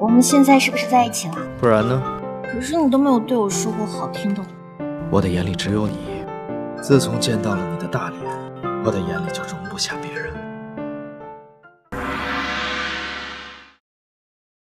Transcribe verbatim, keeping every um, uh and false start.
我们现在是不是在一起了？ 不然呢？ 可是你都没有对我说过好听的话。 我的眼里只有你。自从见到了你的大脸，我的眼里就容不下别人。